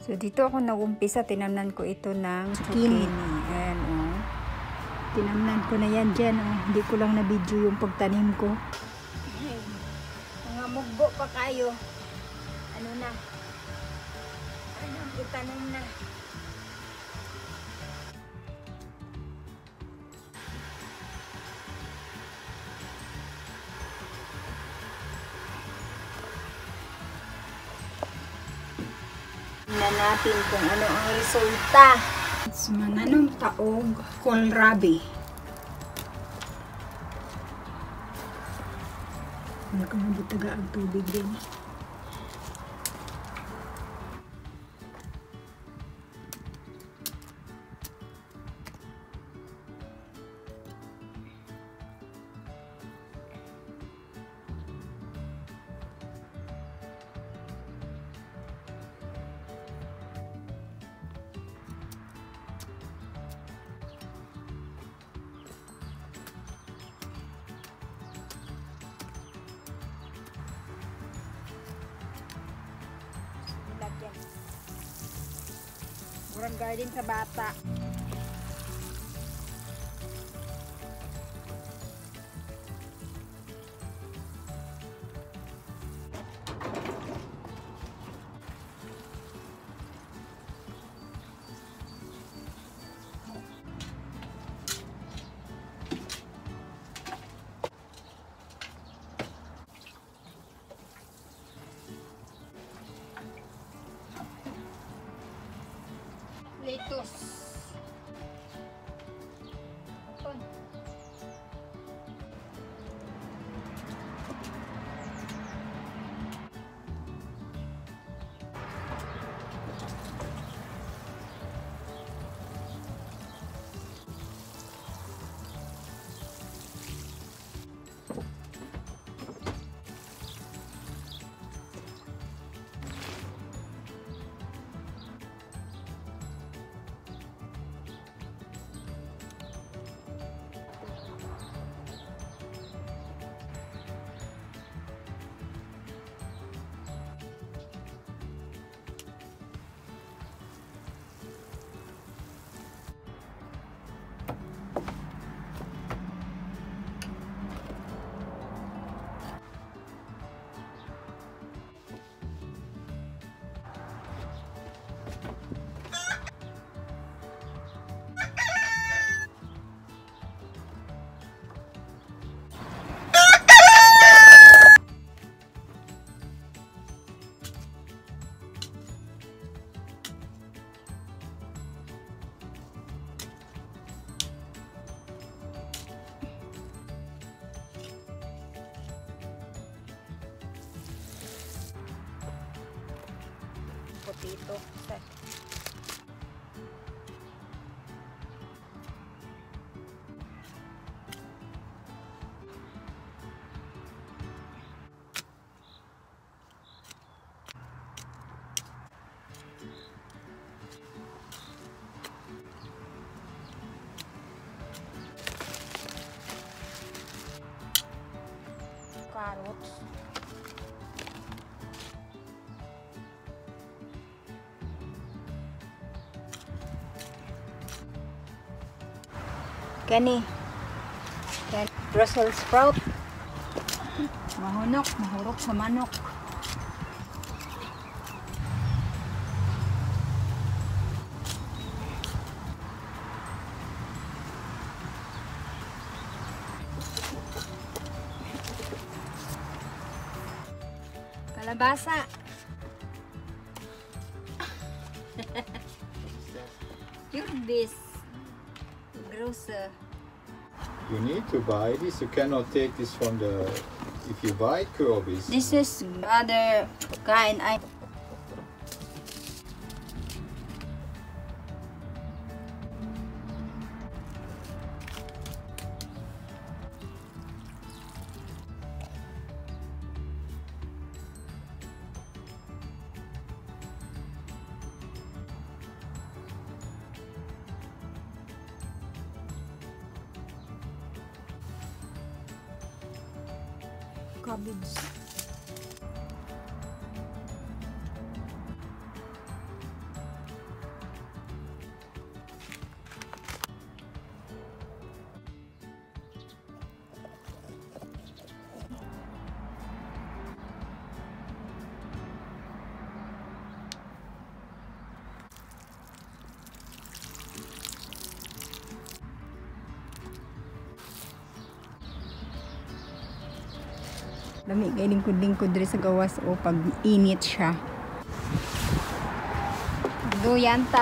So, dito ako nag-umpisa. Tinamnan ko ito ng zucchini. Ayan, oh. Tinamnan ko na yan dyan, oh. Hindi ko lang na-video yung pagtanim ko. Ay, mga mugbo pa kayo. Ano na? Anong itanim na? Tingnan natin kung ano ang resulta. Mananong taog kohlrabi. Nagkamabutaga ang tubig din. Murang garden sa bata. Lettuce. Potato. Carrots. Kani. Brussels sprout. Mahunok, mahurok sa manok. Kalabasa. Kürbis. Große. You need to buy this. You cannot take this from the. If you buy kürbis. This is other kind. Cabbage. Lami kay lingkod-lingkod diri sa gawas o pag init siya. Duyan ta.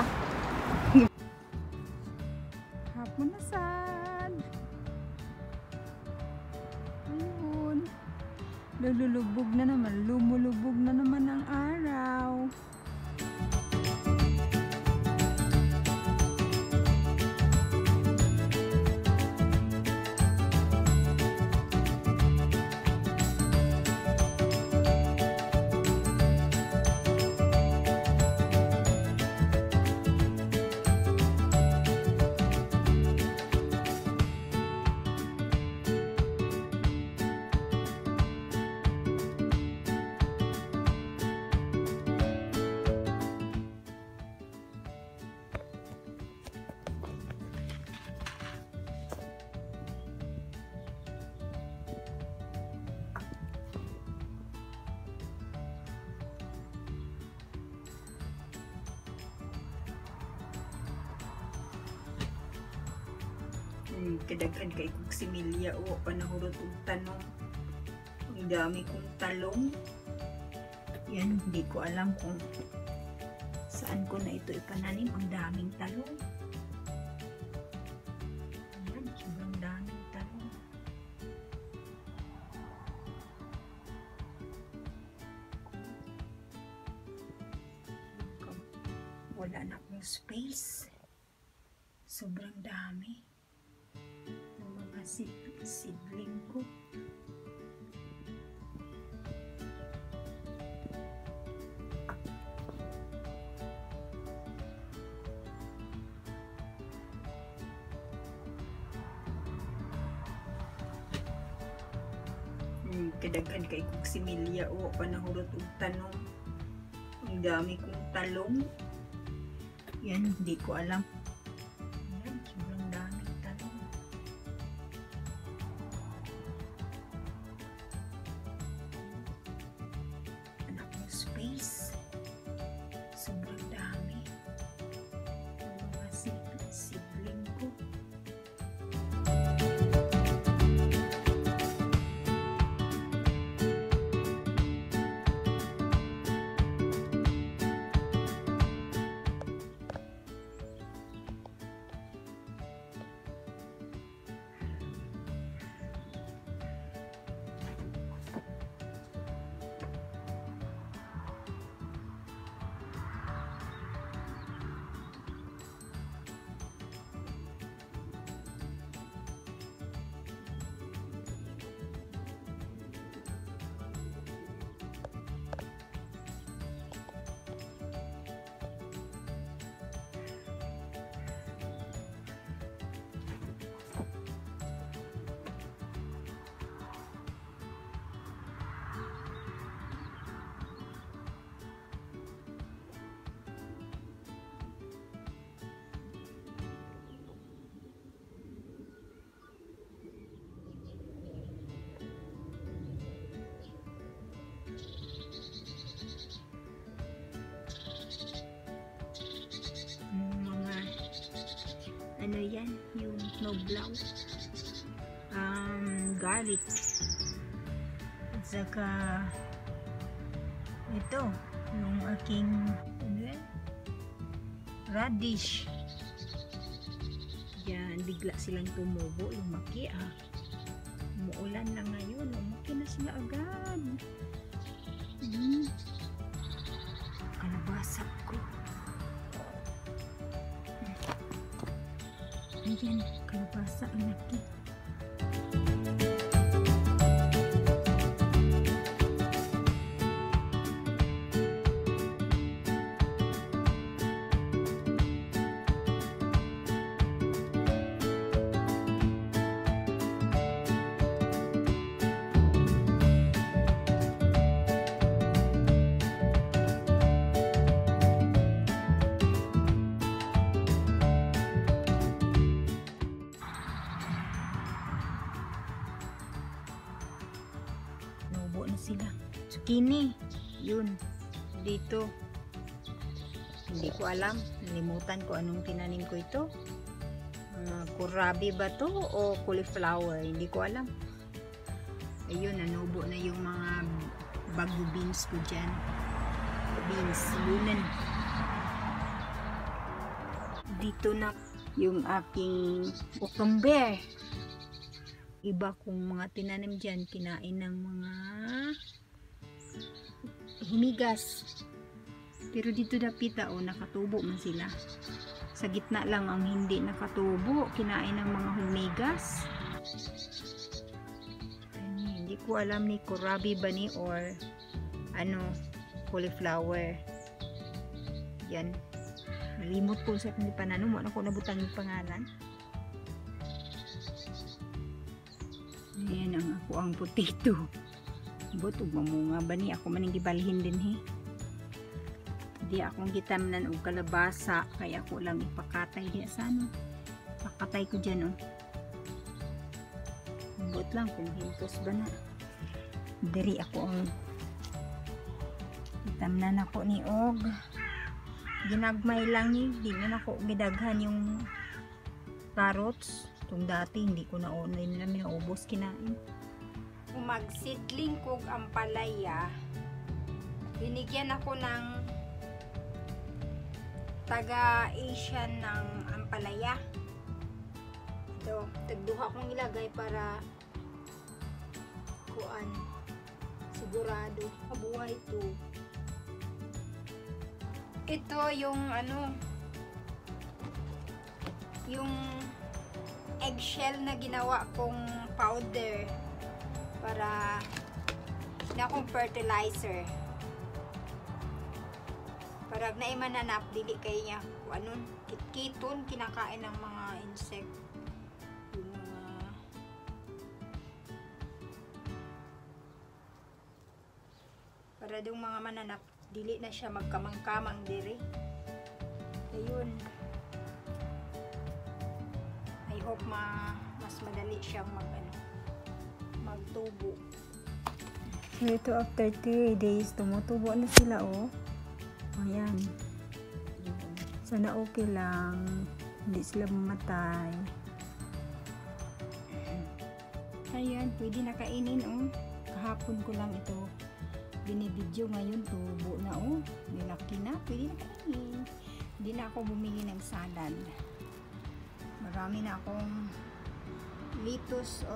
Hapon na sad. Ayun. Lumulubog na naman ang araw. Kadaghan kay kong similya o panahurot og tanong. Ang dami kong talong. Yan, hindi ko alam kung saan ko na ito ipananim. Ang daming talong. Ayan, sobrang daming talong. Wala na akong space. Sobrang dami. Seedling ko. Kadaghan kay kong similya o panahurot og tanong. Ang dami kong talong. Yan, hindi ko alam. Yan, sobrang daming talong. Space. Sobrang dami. Mga seedling ko. Ano yan? Yung noblaw. Garlic. At saka ito, yung aking radish. Yan, bigla silang tumubo. Lumaki umuulan na ngayon. Lumaki na sila agad. Kalabasa ko. Ayan, kalabasa ang laki. Sila. Zucchini. Yun. Dito. Hindi ko alam. Nalimutan ko anong tinanim ko ito. Kohlrabi ba to o cauliflower? Hindi ko alam. Ayun, nanubo na yung mga bago beans ko dyan. Beans, lunan. Dito na yung aking cucumber. Iba kong mga tinanim dyan, kinain ng mga humigas. Pero dito napita, nakatubo man sila. Sa gitna lang ang hindi nakatubo, kinain ng mga humigas. Hindi ko alam ni kohlrabi ba ni or cauliflower. Yan. Nalimot ko sa kanya pananom. Wala ko nabutang yung pangalan. Ayan ang ako ang potato. Butog mamunga ba ni? Ako maning gibalhin din he. Di akong gitamnan og kalabasa. Kaya ako lang ipakatay diya sa pakatay ko dyan But lang kung hintos ba na. Diri ako ang gitamnan ako ni og. Ginagmay lang ni. Di na ako gidaghan yung carrots. Itong dati hindi ko na online na minaubos kinain. Kung magsidling kog ampalaya, binigyan ako ng taga-Asian ng ampalaya. Ito, tagduha kong ilagay para kuan sigurado mabuhay ito. Ito yung yung eggshell na ginawa kong powder para na akong fertilizer. Para na imananap dili kay niya kitkiton kinakain ng mga insect. Yung para yung mga mananap dili na siya magkamang-kamang diri. Ayun. I hope mas madali siyang magtubo. So ito after 3 days tumutubo na sila Ayan. Sana okay lang. Hindi sila mamatay. Ayan, pwede na kainin Kahapon ko lang ito binibidyo, ngayon tubo na nilaki na, pwede na kainin. Hindi na ako bumili ng salad. Marami na akong lettuce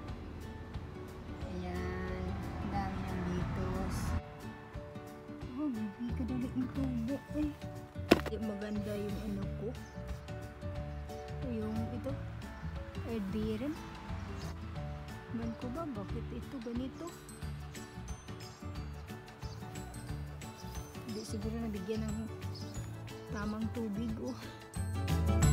Ayan, dami ng lettuce. Hindi kadali ng tubo Hindi maganda yung ko. Yung ito, Erdbeeren. Man ko ba, bakit ito ganito? Hindi siguro nabigyan ng tamang tubig